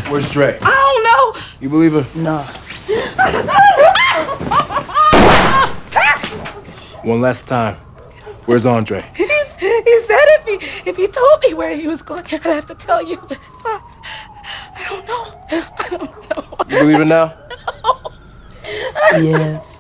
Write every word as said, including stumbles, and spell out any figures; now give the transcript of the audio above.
Where's Dre? I don't know. You believe her? No. One last time. Where's Andre? He's, he said if he if he told me where he was going, I'd have to tell you. So I, I don't know. I don't know. You believe it now? No. Yeah.